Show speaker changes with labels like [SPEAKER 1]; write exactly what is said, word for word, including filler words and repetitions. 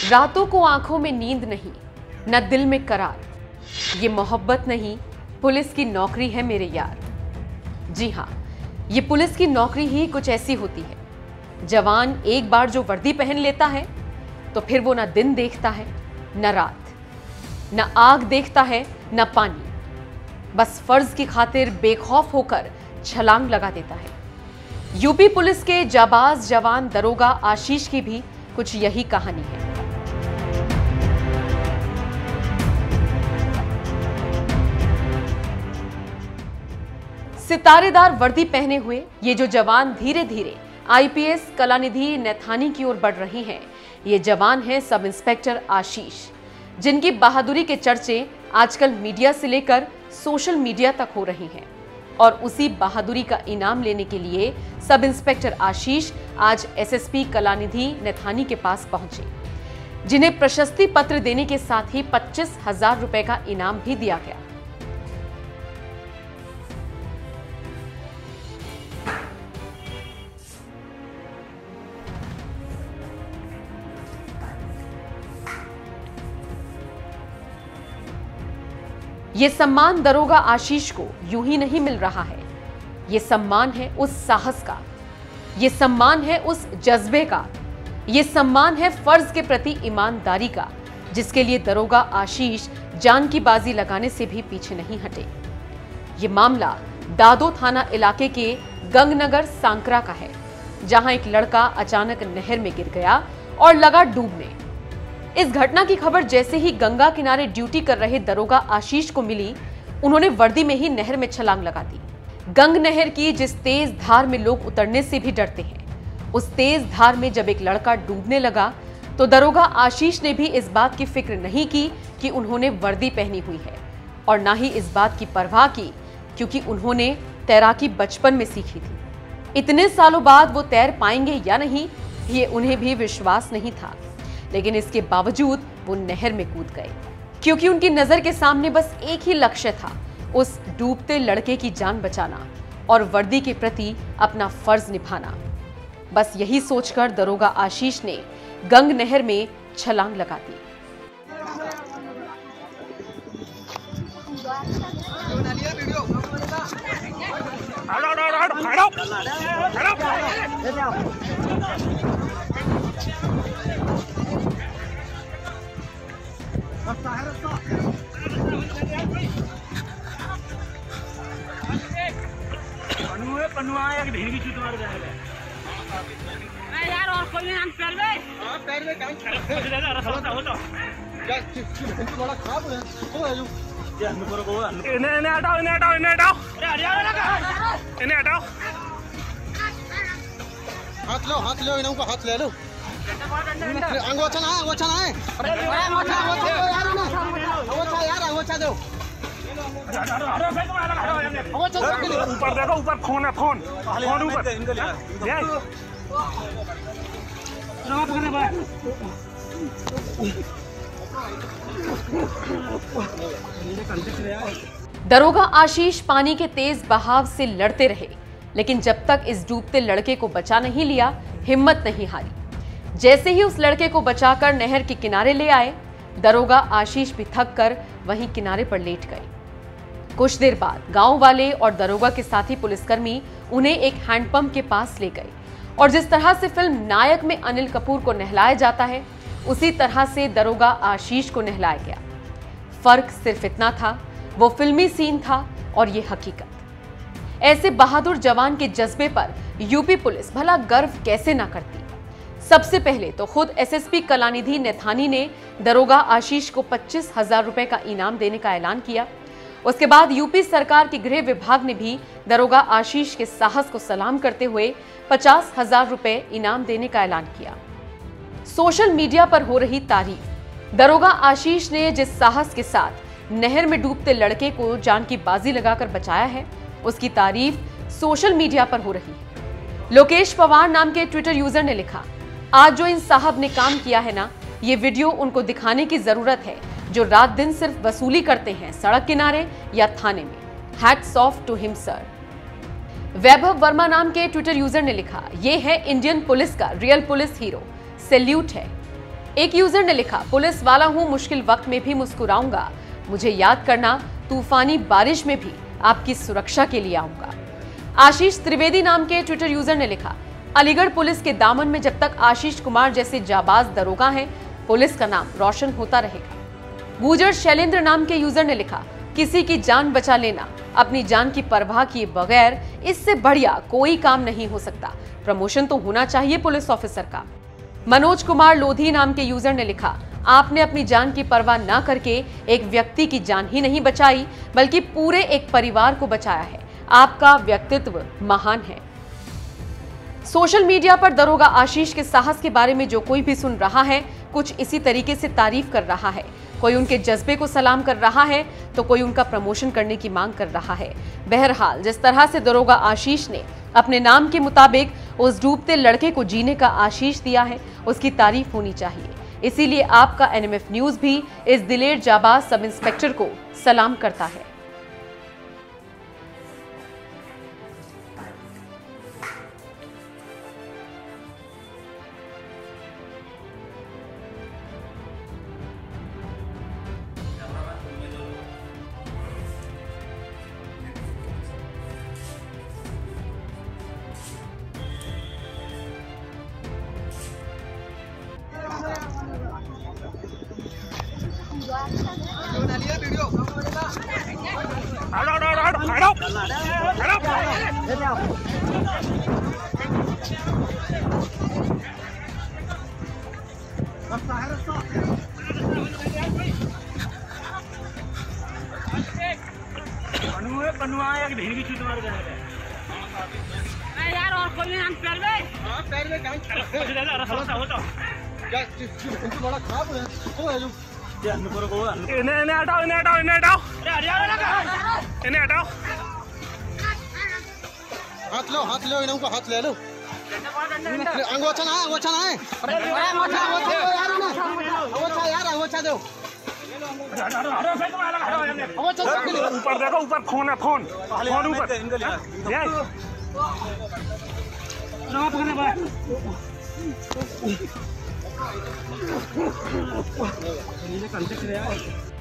[SPEAKER 1] रातों को आंखों में नींद नहीं, न दिल में करार, ये मोहब्बत नहीं, पुलिस की नौकरी है मेरे यार। जी हाँ, ये पुलिस की नौकरी ही कुछ ऐसी होती है। जवान एक बार जो वर्दी पहन लेता है तो फिर वो ना दिन देखता है, न रात, न आग देखता है, न पानी, बस फर्ज की खातिर बेखौफ होकर छलांग लगा देता है। यूपी पुलिस के जाबाज जवान दरोगा आशीष की भी कुछ यही कहानी है। सितारेदार वर्दी पहने हुए ये जो जवान धीरे धीरे आईपीएस कलानिधि नैथानी की ओर बढ़ रही हैं, ये जवान हैं सब इंस्पेक्टर आशीष, जिनकी बहादुरी के चर्चे आजकल मीडिया से लेकर सोशल मीडिया तक हो रही हैं। और उसी बहादुरी का इनाम लेने के लिए सब इंस्पेक्टर आशीष आज एसएसपी कलानिधि नैथानी के पास पहुंचे, जिन्हें प्रशस्ति पत्र देने के साथ ही पच्चीस हजार रुपए का इनाम भी दिया गया। ये सम्मान दरोगा आशीष को यूं ही नहीं मिल रहा है। ये सम्मान है उस साहस का, ये सम्मान है उस जज्बे का, ये सम्मान है फर्ज के प्रति ईमानदारी का, जिसके लिए दरोगा आशीष जान की बाजी लगाने से भी पीछे नहीं हटे। ये मामला दादो थाना इलाके के गंगनगर सांकरा का है, जहां एक लड़का अचानक नहर में गिर गया और लगा डूबने। इस घटना की खबर जैसे ही गंगा किनारे ड्यूटी कर रहे दरोगा आशीष को मिली, उन्होंने वर्दी में ही नहर में छलांग लगा दी। गंग नहर की जिस तेज धार में लोग उतरने से भी डरते हैं, उस तेज धार में जब एक लड़का डूबने लगा तो दरोगा आशीष ने भी इस बात की फिक्र नहीं की कि उन्होंने वर्दी पहनी हुई है, और ना ही इस बात की परवाह की क्योंकि उन्होंने तैराकी बचपन में सीखी थी। इतने सालों बाद वो तैर पाएंगे या नहीं, ये उन्हें भी विश्वास नहीं था, लेकिन इसके बावजूद वो नहर में कूद गए क्योंकि उनकी नजर के सामने बस एक ही लक्ष्य था, उस डूबते लड़के की जान बचाना और वर्दी के प्रति अपना फर्ज निभाना। बस यही सोचकर दरोगा आशीष ने गंग नहर में छलांग लगा दी।
[SPEAKER 2] यार और कोई नहीं पैर में हां पैर में कहीं हो तो क्या बड़ा खराब है हो है ये हम पर को इन्हें इन्हें हटाओ इन्हें हटाओ इन्हें हटाओ अरे हरियाणा लगा इन्हें हटाओ हाथ लो हाथ लो इनको हाथ ले लो अंगोछा ना अंगोछा ना अरे अंगोछा अंगोछा यार ना अंगोछा यार अंगोछा दो ऊपर देखो ऊपर फोन है फोन फोन ऊपर
[SPEAKER 1] दरोगा आशीष पानी के तेज बहाव से लड़ते रहे, लेकिन जब तक इस डूबते लड़के को बचा नहीं लिया, हिम्मत नहीं हारी। जैसे ही उस लड़के को बचाकर नहर के किनारे ले आए, दरोगा आशीष भी थक कर वहीं किनारे पर लेट गए। कुछ देर बाद गांव वाले और दरोगा के साथी पुलिसकर्मी उन्हें एक हैंडपंप के पास ले गए, और जिस तरह से फिल्म नायक में अनिल कपूर को नहलाया जाता है, उसी तरह से दरोगा आशीष को नहलाया गया। फर्क सिर्फ इतना था, वो फिल्मी सीन था और ये हकीकत। ऐसे बहादुर जवान के जज्बे पर यूपी पुलिस भला गर्व कैसे ना करती। सबसे पहले तो खुद एसएसपी कलानिधि नैथानी ने दरोगा आशीष को पच्चीस हजार रुपए का इनाम देने का ऐलान किया। उसके बाद यूपी सरकार के गृह विभाग ने भी दरोगा आशीष के साहस को सलाम करते हुए पचास हजार रुपए इनाम देने का ऐलान किया। सोशल मीडिया पर हो रही तारीफ, दरोगा आशीष ने जिस साहस के साथ नहर में डूबते लड़के को जान की बाजी लगाकर बचाया है, उसकी तारीफ सोशल मीडिया पर हो रही है। लोकेश पवार नाम के ट्विटर यूजर ने लिखा, आज जो इन साहब ने काम किया है ना, ये वीडियो उनको दिखाने की जरूरत है जो रात दिन सिर्फ वसूली करते हैं सड़क किनारे या थाने में। Hats off to him sir. Vaibhav Verma नाम के ट्विटर यूजर ने लिखा, ये है इंडियन पुलिस का रियल पुलिस हीरो, सैल्यूट है। एक यूजर ने लिखा, पुलिस वाला हूं, मुश्किल वक्त में भी मुस्कुराऊंगा, मुझे याद करना, तूफानी बारिश में भी आपकी सुरक्षा के लिए आऊंगा। आशीष त्रिवेदी नाम के ट्विटर यूजर ने लिखा, अलीगढ़ पुलिस के दामन में जब तक आशीष कुमार जैसे जाबाज दरोगा हैं, पुलिस का नाम रोशन होता रहेगा। गुजर शैलेंद्र नाम के यूजर ने लिखा, किसी की जान बचा लेना, अपनी जान की परवाह किए बगैर इससे बढ़िया कोई काम नहीं हो सकता। प्रमोशन तो होना चाहिए पुलिस ऑफिसर का। मनोज कुमार लोधी नाम के यूजर ने लिखा, आपने अपनी जान की परवाह न करके एक व्यक्ति की जान ही नहीं बचाई बल्कि पूरे एक परिवार को बचाया है। आपका व्यक्तित्व महान है। सोशल मीडिया पर दरोगा आशीष के साहस के बारे में जो कोई भी सुन रहा है, कुछ इसी तरीके से तारीफ कर रहा है। कोई उनके जज्बे को सलाम कर रहा है तो कोई उनका प्रमोशन करने की मांग कर रहा है। बहरहाल, जिस तरह से दरोगा आशीष ने अपने नाम के मुताबिक उस डूबते लड़के को जीने का आशीष दिया है, उसकी तारीफ होनी चाहिए। इसीलिए आपका एनएमएफ न्यूज भी इस दिलेर जाबाज सब इंस्पेक्टर को सलाम करता है।
[SPEAKER 2] यार और कोई नहीं, हम पैर में हां पैर में कहां खड़ा हो तो क्या इनको बड़ा खराब हो है जो इन्हें इन्हें हटाओ इन्हें हटाओ इन्हें हटाओ अरे हरियाणा लगा इन्हें हटाओ हाथ लो हाथ लो इनको हाथ ले लो अंगोछा ना अंगोछा ना अरे अंगोछा अंगोछा यार ना अंगोछा यार अंगोछा दो ऊपर देखो ऊपर फोन है फोन फोन ऊपर ये